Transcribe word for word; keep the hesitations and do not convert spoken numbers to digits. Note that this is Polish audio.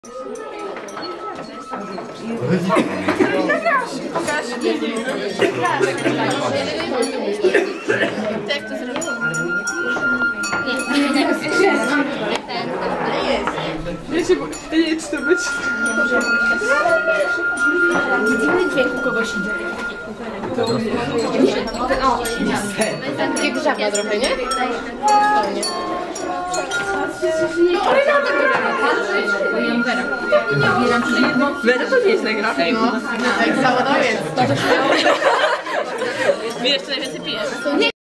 Pokaż. Jak to zrobić? Wiecie, bo ja nie wiem, czy to być. Widzimy dźwięk u kogoś idzie. O, jak żaba trochę, nie? Fajnie. No, ale na to Wera. Wera to nie jest nagra. No, jak zawodowiec. Wiesz, co najwięcej pijesz.